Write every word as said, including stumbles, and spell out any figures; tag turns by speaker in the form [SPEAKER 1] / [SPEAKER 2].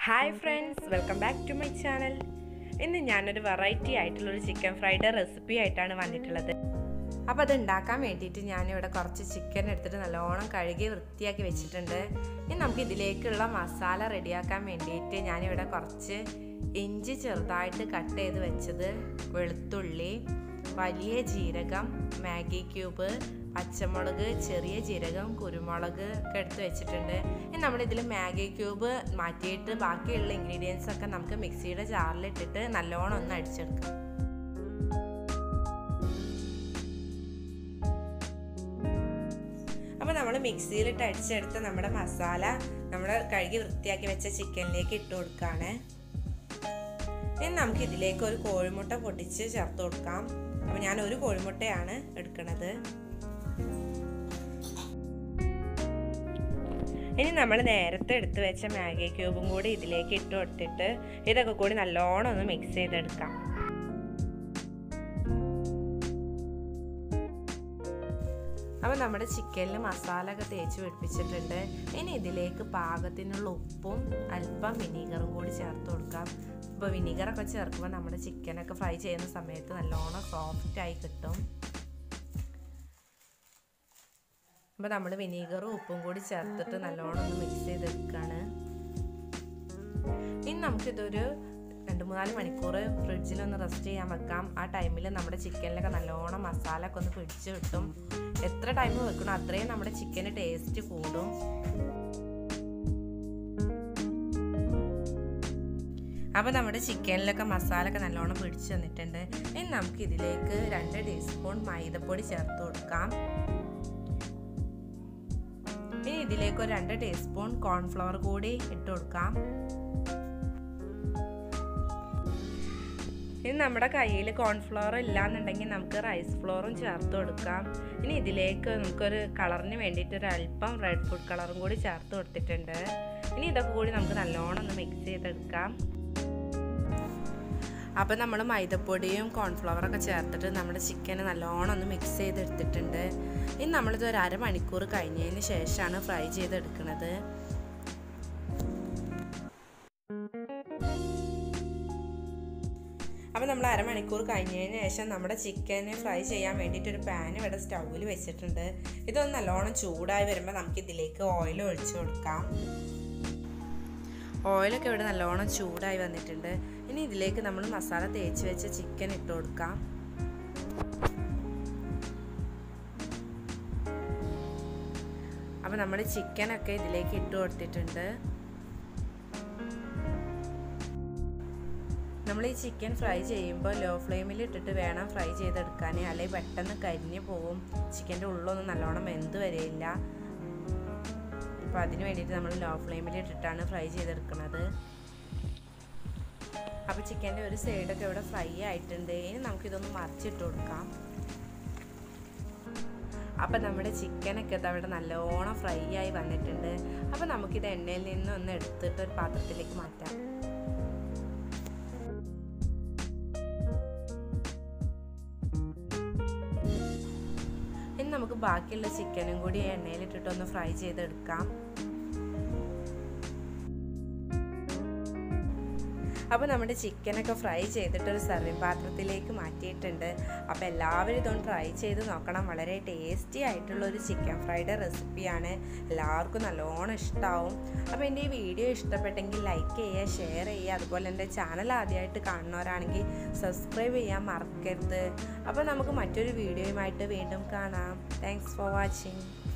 [SPEAKER 1] Hi friends, welcome back to my channel. ഇന്ന് ഞാനൊരു variety ആയിട്ടുള്ളൊരു ചിക്കൻ ഫ്രൈഡ് റെസിപ്പി ആയിട്ടാണ് വന്നിട്ടുള്ളത്. അപ്പോൾ അത് ഉണ്ടാക്കാൻ വേണ്ടിയിട്ട് ഞാനിവിടെ കുറച്ച് ചിക്കൻ എടുത്തിട്ട് നല്ലോണം കഴുകി വൃത്തിയാക്കി വെച്ചിട്ടുണ്ട്. ഇനി നമുക്ക് ഇതിലേക്കുള്ള മസാല റെഡിയാക്കാൻ വേണ്ടിയിട്ട് ഞാനിവിടെ കുറച്ച് ഇഞ്ചി ചെറുതായിട്ട് കട്ട് ചെയ്ത് വെച്ചത്, വെളുത്തുള്ളി, വലിയ ജീരകം, മാഗി ക്യൂബ്, പച്ചമുളക്, ചെറിയ ജീരകം, കുരുമുളക് ഒക്കെ എടുത്ത് വെച്ചിട്ടുണ്ട്. ഇനി നമ്മളിതിൽ മാഗി ക്യൂബ് മാറ്റിയിട്ട് ബാക്കിയുള്ള ഇൻഗ്രീഡിയൻസ് ഒക്കെ നമുക്ക് മിക്സിയുടെ ജാറിലിട്ടിട്ട് നല്ലോണം ഒന്ന് അടിച്ചെടുക്കാം. അപ്പോൾ നമ്മൾ മിക്സിയിലിട്ട് അടിച്ചെടുത്ത നമ്മുടെ മസാല നമ്മൾ കഴുകി വൃത്തിയാക്കി വെച്ച ചിക്കനിലേക്ക് ഇട്ട് കൊടുക്കുകയാണ്. ഇനി നമുക്ക് ഇതിലേക്ക് ഒരു കോഴിമുട്ട പൊട്ടിച്ച് ചേർത്ത് കൊടുക്കാം. അപ്പോൾ ഞാൻ ഒരു കോഴിമുട്ടയാണ് എടുക്കുന്നത്. ഇനി നമ്മൾ നേരത്തെ എടുത്ത് വെച്ച മാഗി ക്യൂബും കൂടി ഇതിലേക്ക് ഇട്ട് കൊടുത്തിട്ട് ഇതൊക്കെ കൂടി നല്ലോണം ഒന്ന് മിക്സ് ചെയ്തെടുക്കാം. അപ്പോൾ നമ്മുടെ ചിക്കനിൽ മസാല ഒക്കെ തേച്ച് പിടിപ്പിച്ചിട്ടുണ്ട്. ഇനി ഇതിലേക്ക് പാകത്തിനുള്ള ഉപ്പും അല്പം വിനീഗറും കൂടി ചേർത്ത് കൊടുക്കാം. ഇപ്പോൾ വിനീഗറൊക്കെ ചേർക്കുമ്പോൾ നമ്മുടെ ചിക്കനൊക്കെ ഫ്രൈ ചെയ്യുന്ന സമയത്ത് നല്ലോണം സോഫ്റ്റായി കിട്ടും. അപ്പോൾ നമ്മൾ വിനീഗറും ഉപ്പും കൂടി ചേർത്തിട്ട് നല്ലോണം ഒന്ന് മിക്സ് ചെയ്തെടുക്കുകയാണ്. ഇനി നമുക്കിതൊരു രണ്ട് മൂന്നാല് മണിക്കൂർ ഫ്രിഡ്ജിലൊന്ന് റെസ്റ്റ് ചെയ്യാൻ വെക്കാം. ആ ടൈമിൽ നമ്മുടെ ചിക്കനിലൊക്കെ നല്ലോണം മസാല ഒക്കെ ഒന്ന് പിടിച്ച് കിട്ടും. എത്ര ടൈം വെക്കണം അത്രയും നമ്മുടെ ചിക്കന് ടേസ്റ്റ് കൂടും. അപ്പോൾ നമ്മുടെ ചിക്കനിലൊക്കെ മസാല ഒക്കെ നല്ലോണം പിടിച്ച് വന്നിട്ടുണ്ട്. ഇനി നമുക്ക് ഇതിലേക്ക് രണ്ട് ടീസ്പൂൺ മൈദപ്പൊടി ചേർത്ത് കൊടുക്കാം. ഇനി ഇതിലേക്ക് ഒരു രണ്ട് ടീസ്പൂൺ കോൺഫ്ലവർ കൂടി ഇട്ട് കൊടുക്കാം. ഇനി നമ്മുടെ കയ്യിൽ കോൺഫ്ലവർ ഇല്ലാന്നുണ്ടെങ്കിൽ നമുക്ക് റൈസ് ഫ്ലോറും ചേർത്ത് കൊടുക്കാം. ഇനി ഇതിലേക്ക് നമുക്കൊരു കളറിന് വേണ്ടിയിട്ട് ഒരു അല്പം റെഡ് ഫുഡ് കളറും കൂടി ചേർത്ത് കൊടുത്തിട്ടുണ്ട്. ഇനി ഇതൊക്കെ കൂടി നമുക്ക് നല്ലോണം ഒന്ന് മിക്സ് ചെയ്തെടുക്കാം. അപ്പോൾ നമ്മൾ മൈദപ്പൊടിയും കോൺഫ്ലവറൊക്കെ ചേർത്തിട്ട് നമ്മുടെ ചിക്കന് നല്ലോണം ഒന്ന് മിക്സ് ചെയ്തെടുത്തിട്ടുണ്ട്. ഇനി നമ്മളിത് ഒരു അരമണിക്കൂർ കഴിഞ്ഞതിന് ശേഷമാണ് ഫ്രൈ ചെയ്തെടുക്കുന്നത്. അപ്പോൾ നമ്മൾ അരമണിക്കൂർ കഴിഞ്ഞതിന് ശേഷം നമ്മുടെ ചിക്കന് ഫ്രൈ ചെയ്യാൻ വേണ്ടിയിട്ട് ഒരു പാൻ ഇവിടെ സ്റ്റൗവിൽ വെച്ചിട്ടുണ്ട്. ഇതൊന്ന് നല്ലോണം ചൂടായി വരുമ്പോൾ നമുക്ക് ഇതിലേക്ക് ഓയിൽ ഒഴിച്ചു കൊടുക്കാം. ഓയിലൊക്കെ ഇവിടെ നല്ലോണം ചൂടായി വന്നിട്ടുണ്ട്. ഇനി ഇതിലേക്ക് നമ്മൾ മസാല തേച്ച് വെച്ച ചിക്കൻ ഇട്ട് കൊടുക്കാം. അപ്പോൾ നമ്മുടെ ചിക്കനൊക്കെ ഇതിലേക്ക് ഇട്ട് കൊടുത്തിട്ടുണ്ട്. നമ്മൾ ഈ ചിക്കൻ ഫ്രൈ ചെയ്യുമ്പോൾ ലോ ഫ്ലെയിമിൽ ഇട്ടിട്ട് വേണം ഫ്രൈ ചെയ്തെടുക്കാൻ, അല്ലെങ്കിൽ പെട്ടെന്ന് കരിഞ്ഞു പോകും. ചിക്കൻ്റെ ഉള്ളൊന്നും നല്ലോണം വെന്ത് വരില്ല. അപ്പോൾ അതിന് വേണ്ടിയിട്ട് നമ്മൾ ലോ ഫ്ലെയിമിൽ ഇട്ടിട്ടാണ് ഫ്രൈ ചെയ്തെടുക്കുന്നത്. അപ്പോൾ ചിക്കൻ്റെ ഒരു സൈഡൊക്കെ ഇവിടെ ഫ്രൈ ആയിട്ടുണ്ട്. ഇനി നമുക്കിതൊന്ന് മറിച്ചിട്ട് കൊടുക്കാം. അപ്പോൾ നമ്മുടെ ചിക്കനൊക്കെ അവിടെ നല്ലോണം ഫ്രൈ ആയി വന്നിട്ടുണ്ട്. അപ്പോൾ നമുക്കിത് എണ്ണയിൽ നിന്ന് ഒന്ന് എടുത്തിട്ട് ഒരു പാത്രത്തിലേക്ക് മാറ്റാം. ഇനി നമുക്ക് ബാക്കിയുള്ള ചിക്കനും കൂടി എണ്ണയിലിട്ടിട്ടൊന്ന് ഫ്രൈ ചെയ്തെടുക്കാം. അപ്പോൾ നമ്മുടെ ചിക്കനൊക്കെ ഫ്രൈ ചെയ്തിട്ട് ഒരു സർവിങ് പാത്രത്തിലേക്ക് മാറ്റിയിട്ടുണ്ട്. അപ്പോൾ എല്ലാവരും ഇതൊന്ന് ട്രൈ ചെയ്ത് നോക്കണം. വളരെ ടേസ്റ്റി ആയിട്ടുള്ളൊരു ചിക്കൻ ഫ്രൈഡ് റെസിപ്പിയാണ്. എല്ലാവർക്കും നല്ലോണം ഇഷ്ടമാവും. അപ്പോൾ എൻ്റെ ഈ വീഡിയോ ഇഷ്ടപ്പെട്ടെങ്കിൽ ലൈക്ക് ചെയ്യുക, ഷെയർ ചെയ്യുക. അതുപോലെ എൻ്റെ ചാനൽ ആദ്യമായിട്ട് കാണുന്നവരാണെങ്കിൽ സബ്സ്ക്രൈബ് ചെയ്യാൻ മറക്കരുത്. അപ്പോൾ നമുക്ക് മറ്റൊരു വീഡിയോയുമായിട്ട് വീണ്ടും കാണാം. Thanks for watching.